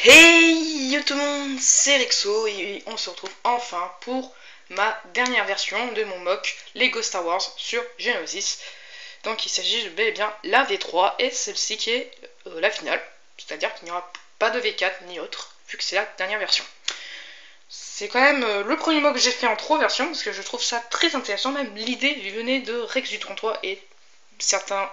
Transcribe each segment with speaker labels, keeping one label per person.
Speaker 1: Hey yo tout le monde, c'est Rexo et on se retrouve enfin pour ma dernière version de mon mock Lego Star Wars sur Geonosis. Donc il s'agit de bel et bien la V3 et celle-ci qui est la finale, c'est-à-dire qu'il n'y aura pas de V4 ni autre, vu que c'est la dernière version. C'est quand même le premier mock que j'ai fait en 3 versions, parce que je trouve ça très intéressant, même l'idée venait de Rex du 33 et certains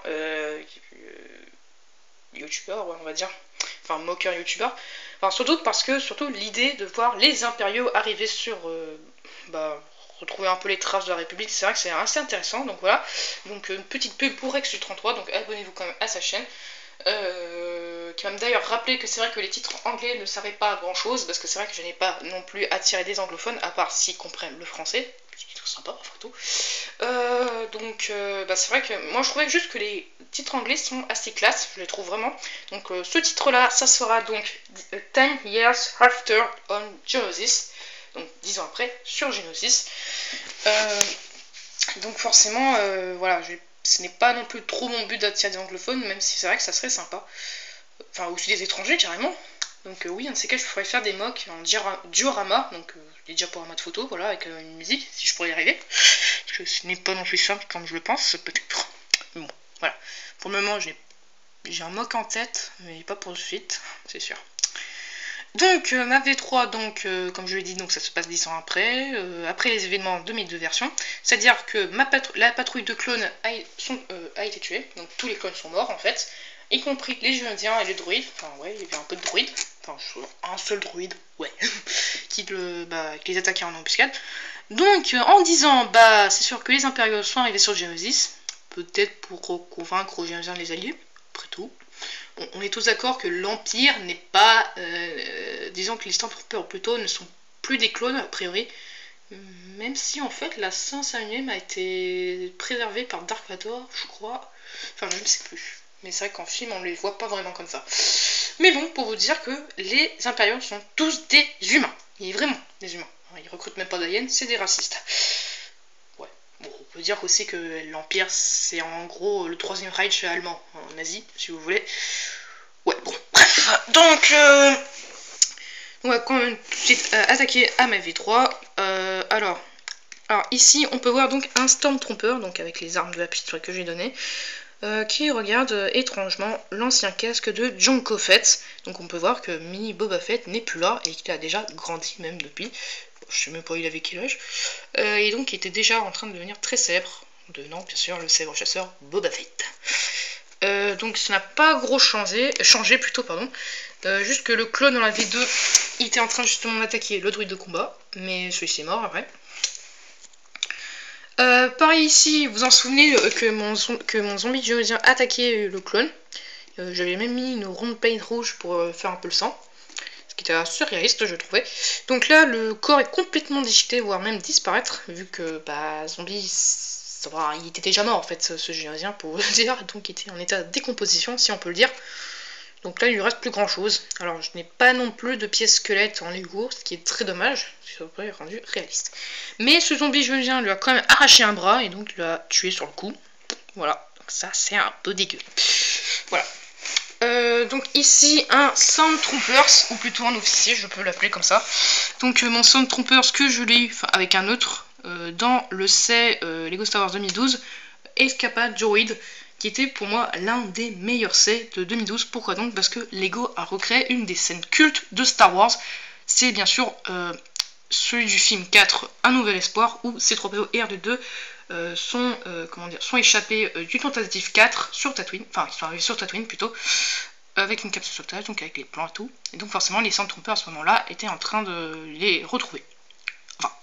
Speaker 1: youtubeurs, on va dire, enfin moqueurs youtubeurs, enfin surtout parce que l'idée de voir les impériaux arriver sur retrouver un peu les traces de la République, c'est vrai que c'est assez intéressant. Donc voilà, donc une petite pub pour Rex du 33, donc abonnez-vous quand même à sa chaîne. Qui va me d'ailleurs rappeler que c'est vrai que les titres anglais ne servaient pas à grand chose, parce que c'est vrai que je n'ai pas non plus attiré des anglophones, à part s'ils comprennent le français, petit titre sympa après tout. C'est vrai que moi je trouvais juste que les titres anglais sont assez classe, je les trouve vraiment. Donc ce titre là, ça sera donc 10 Years After on Geonosis, donc 10 ans après sur Geonosis. Donc forcément, voilà, ce n'est pas non plus trop mon but d'attirer des anglophones, même si c'est vrai que ça serait sympa. Enfin, aussi des étrangers carrément. Donc oui, un de ces cas, je pourrais faire des mocks en diorama, donc des diaporamas de photos, voilà, avec une musique, si je pourrais y arriver. Parce que ce n'est pas non plus simple comme je le pense, peut-être. Mais bon, voilà. Pour le moment, j'ai un mock en tête, mais pas pour de suite, c'est sûr. Donc ma V3, donc comme je l'ai dit, donc ça se passe 10 ans après, après les événements de mes deux versions. C'est-à-dire que la patrouille de clones a été tuée, donc tous les clones sont morts en fait, y compris les Géonosiens et les droïdes. Enfin ouais, il y avait un peu de droïdes, enfin un seul droïde, ouais, qui les attaquait en embuscade. Donc en disant, c'est sûr que les impériaux sont arrivés sur Geonosis, peut-être pour convaincre aux Géonosiens de les allier, après tout. Bon, on est tous d'accord que l'Empire n'est pas... disons que les Stormtroopers plutôt ne sont plus des clones, a priori. Même si en fait la 501ème a été préservée par Dark Vador, je crois. Enfin, je ne sais plus. Mais c'est vrai qu'en film, on ne les voit pas vraiment comme ça. Mais bon, pour vous dire que les Impériaux sont tous des humains. Et vraiment des humains. Ils recrutent même pas d'aliens, c'est des racistes. Ouais. Bon, on peut dire aussi que l'Empire, c'est en gros le troisième Reich allemand, en Asie, si vous voulez. Ouais, bon, bref. Donc, on va quand même tout de suite attaquer à ma V3. Alors, ici, on peut voir donc un Stormtrooper, donc avec les armes de la petite que j'ai donné, qui regarde étrangement l'ancien casque de Jango Fett. Donc on peut voir que Mini Boba Fett n'est plus là et qu'il a déjà grandi même depuis. Je sais même pas il avait quel âge. Et donc il était déjà en train de devenir très célèbre, devenant bien sûr le célèbre chasseur Boba Fett. Donc ça n'a pas gros changé plutôt, pardon. Juste que le clone dans la V2, il était en train justement d'attaquer le druide de combat, mais celui-ci est mort après. Pareil ici, vous en souvenez que mon zombie géodien attaquait le clone. J'avais même mis une ronde paint rouge pour faire un peu le sang. Ce qui était surréaliste, je trouvais. Donc là, le corps est complètement déchiqueté, voire même disparaître, vu que zombie, il était déjà mort en fait, ce géodien, pour vous dire. Donc il était en état de décomposition, si on peut le dire. Donc là, il lui reste plus grand chose. Alors, je n'ai pas non plus de pièces squelettes en Lego, ce qui est très dommage, ce qui serait rendu réaliste. Mais ce zombie géodien lui a quand même arraché un bras et donc il l'a tué sur le coup. Voilà, donc ça c'est un peu dégueu. Voilà. Donc ici un Stormtroopers, ou plutôt un officier, je peux l'appeler comme ça. Donc mon Stormtroopers que je l'ai eu avec un autre dans le set Lego Star Wars 2012, Escapade Droid, qui était pour moi l'un des meilleurs sets de 2012. Pourquoi donc? Parce que Lego a recréé une des scènes cultes de Star Wars. C'est bien sûr celui du film 4, Un Nouvel Espoir, où C-3PO et R2D2 sont échappés du tentative 4 sur Tatooine, enfin ils sont arrivés sur Tatooine plutôt, avec une capsule sauvetage, donc avec les plans et tout. Et donc forcément les Stormtroopers à ce moment-là étaient en train de les retrouver. Enfin...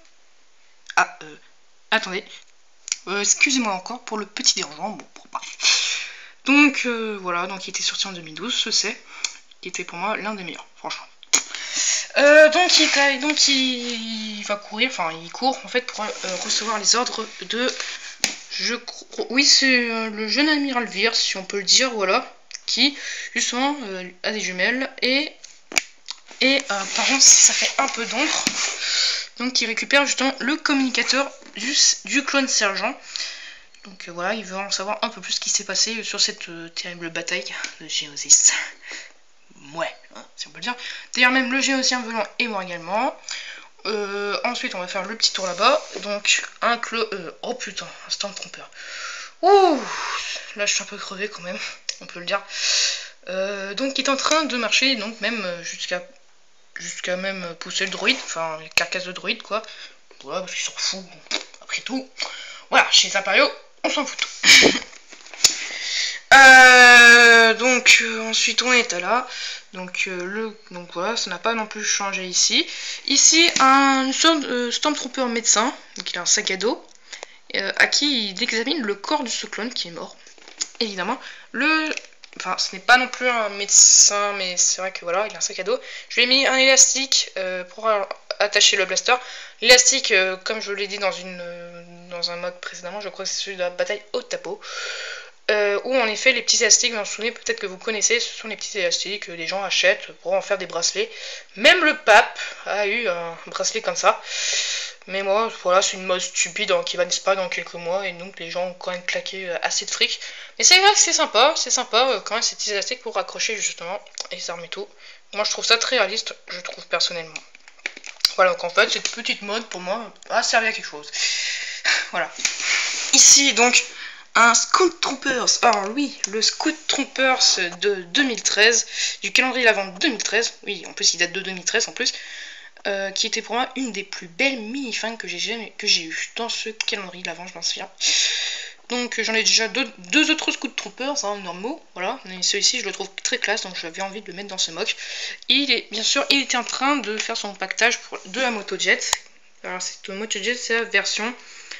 Speaker 1: attendez. Excusez-moi encore pour le petit dérangement, bon, bref. Donc voilà, donc il était sorti en 2012, ce set, qui était pour moi l'un des meilleurs, franchement. Donc il va courir, enfin il court en fait pour recevoir les ordres de, oui c'est le jeune amiral Vir, si on peut le dire, voilà, qui justement a des jumelles et par contre ça fait un peu d'ombre, donc il récupère justement le communicateur du clone sergent. Donc voilà, il veut en savoir un peu plus ce qui s'est passé sur cette terrible bataille de Geonosis. Ouais, hein, si on peut le dire. D'ailleurs, même le géocien volant et moi également. Ensuite, on va faire le petit tour là-bas. Donc, oh putain, un Stormtrooper. Ouh, là, je suis un peu crevé quand même, on peut le dire. Donc, il est en train de marcher, donc même jusqu'à même pousser le droïde, enfin, les carcasses de droïde, quoi. Voilà, parce qu'ils s'en foutent, après tout. Voilà, chez les Impériaux, on s'en fout. Ensuite on est à là. Donc voilà, ça n'a pas non plus changé ici. Ici, un Stormtrooper médecin, donc il a un sac à dos, à qui il examine le corps de ce clone qui est mort. Évidemment, enfin, ce n'est pas non plus un médecin, mais c'est vrai que voilà, il a un sac à dos. Je lui ai mis un élastique pour attacher le blaster. L'élastique, comme je l'ai dit dans un mode précédemment, je crois que c'est celui de la bataille au tapot. Où en effet les petits élastiques, vous vous souvenez peut-être que vous connaissez, ce sont les petits élastiques que les gens achètent pour en faire des bracelets. Même le pape a eu un bracelet comme ça. Mais moi, voilà, c'est une mode stupide qui va disparaître dans quelques mois et donc les gens ont quand même claqué assez de fric. Mais c'est vrai que c'est sympa quand même ces petits élastiques pour accrocher justement et ça remet tout. Moi je trouve ça très réaliste, je trouve personnellement. Voilà, donc en fait cette petite mode pour moi a servi à quelque chose. Voilà. Ici donc un Scout Troopers. Alors oui, le Scout Troopers de 2013, du calendrier l'avant 2013. Oui, en plus il date de 2013 en plus. Qui était pour moi une des plus belles mini-fins que j'ai eu dans ce calendrier l'avant, je m'en souviens. Donc j'en ai déjà deux autres Scout Troopers, hein, normaux, voilà. Mais celui-ci je le trouve très classe, donc j'avais envie de le mettre dans ce mock. Il était en train de faire son pactage de la Motojet. Alors cette Motojet, c'est la version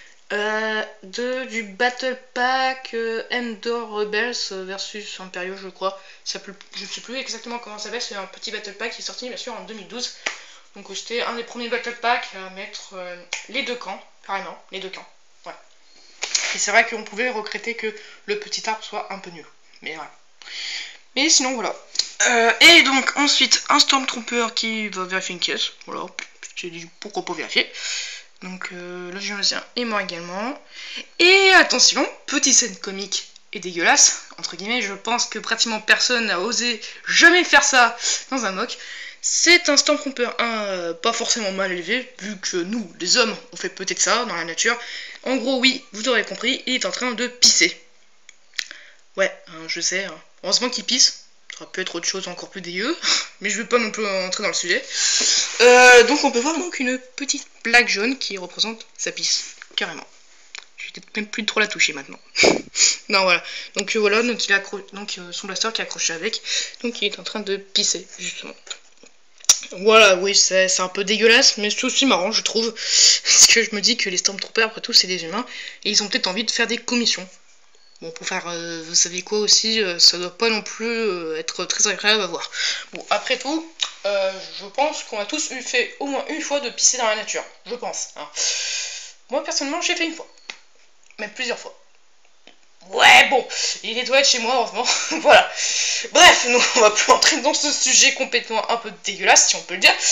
Speaker 1: du Battle Pack Endor Rebels versus Imperio, je crois. Je sais plus exactement comment ça s'appelle, c'est un petit Battle Pack qui est sorti bien sûr en 2012. Donc c'était un des premiers Battle Pack à mettre les deux camps, carrément, les deux camps. Ouais. Et c'est vrai qu'on pouvait regretter que le petit arbre soit un peu nul. Mais voilà. Mais sinon voilà. Et donc ensuite un Stormtrooper qui va vérifier une caisse. Voilà. J'ai dit pourquoi pas vérifier. Donc le géosien et moi également. Et attention, petite scène comique et dégueulasse, entre guillemets, je pense que pratiquement personne n'a osé jamais faire ça dans un mock. C'est un Stormtrooper pas forcément mal élevé, vu que nous, les hommes, on fait peut-être ça dans la nature. En gros, oui, vous aurez compris, il est en train de pisser. Ouais, je sais, heureusement qu'il pisse. Ça aurait pu être autre chose encore plus dégueu, mais je veux pas non plus entrer dans le sujet. Donc on peut voir donc une petite plaque jaune qui représente sa pisse, carrément. Je vais peut-être même plus trop la toucher maintenant. Non voilà, donc voilà, donc il a son blaster qui est accroché avec, donc il est en train de pisser justement. Voilà, oui, c'est un peu dégueulasse, mais c'est aussi marrant, je trouve, parce que je me dis que les Stormtroopers, après tout, c'est des humains, et ils ont peut-être envie de faire des commissions. Bon, pour faire, vous savez quoi aussi, ça doit pas non plus être très agréable à voir. Bon, après tout, je pense qu'on a tous fait au moins une fois de pisser dans la nature, je pense. Hein. Moi, personnellement, j'ai fait une fois, même plusieurs fois. Ouais, bon, il est doit être chez moi, heureusement. Voilà. Bref, nous, on va plus entrer dans ce sujet complètement un peu dégueulasse, si on peut le dire.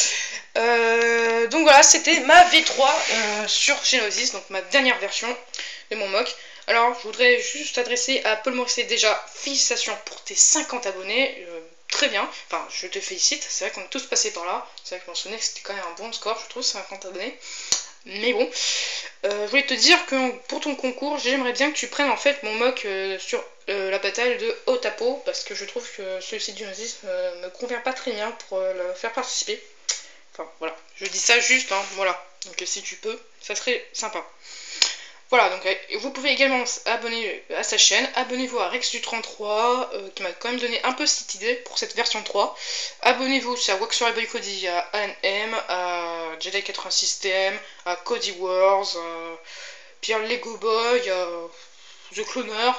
Speaker 1: Donc voilà, c'était ma V3 sur Geonosis, donc ma dernière version de mon mock. Alors, je voudrais juste t'adresser à Paul Morrissey. Déjà, félicitations pour tes 50 abonnés. Très bien. Enfin, je te félicite. C'est vrai qu'on est tous passés par là. C'est vrai que je m'en souvenais que c'était quand même un bon score, je trouve, 50 abonnés. Mais bon, je voulais te dire que pour ton concours, j'aimerais bien que tu prennes en fait mon mock sur la bataille de Otapo, parce que je trouve que celui-ci du Geonosis me convient pas très bien pour le faire participer. Enfin, voilà. Je dis ça juste, hein, voilà. Donc si tu peux, ça serait sympa. Voilà, donc vous pouvez également abonner à sa chaîne, abonnez-vous à Rex du 33, qui m'a quand même donné un peu cette idée pour cette version 3. Abonnez-vous aussi à Waxer Boy Cody, à ANM, à Jedi 80 System, à Cody Wars, à Pierre Lego Boy, à The Cloner,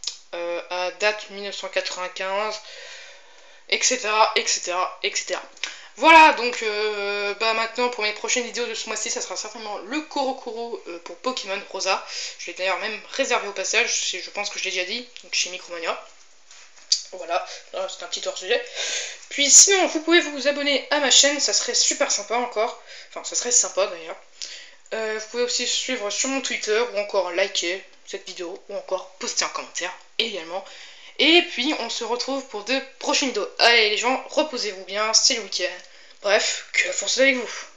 Speaker 1: à Date 1995, etc., etc., etc. Voilà, donc maintenant pour mes prochaines vidéos de ce mois-ci, ça sera certainement le Kurokuru pour Pokémon Rosa. Je l'ai d'ailleurs même réservé au passage, je pense que je l'ai déjà dit, donc chez Micromania. Voilà, c'est un petit hors-sujet. Puis sinon, vous pouvez vous abonner à ma chaîne, ça serait super sympa encore. Enfin, ça serait sympa d'ailleurs. Vous pouvez aussi suivre sur mon Twitter, ou encore liker cette vidéo, ou encore poster un commentaire également. Et puis on se retrouve pour de prochaines vidéos. Allez les gens, reposez-vous bien, c'est le week-end. Bref, que la force soit avec vous.